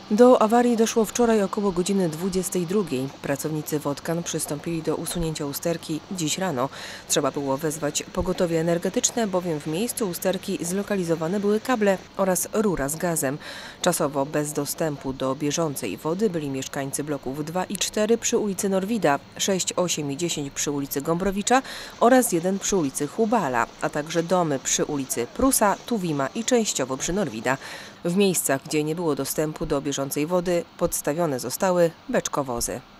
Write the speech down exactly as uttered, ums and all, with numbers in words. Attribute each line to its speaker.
Speaker 1: Do awarii doszło wczoraj około godziny dwudziestej drugiej. Pracownicy Wodkan przystąpili do usunięcia usterki dziś rano. Trzeba było wezwać pogotowie energetyczne, bowiem w miejscu usterki zlokalizowane były kable oraz rura z gazem. Czasowo bez dostępu do bieżącej wody byli mieszkańcy bloków dwa i cztery przy ulicy Norwida, sześć, osiem i dziesięć przy ulicy Gombrowicza oraz jeden przy ulicy Hubala, a także domy przy ulicy Prusa, Tuwima i częściowo przy Norwida. W miejscach, gdzie nie było dostępu do bieżącej wody, podstawione zostały beczkowozy.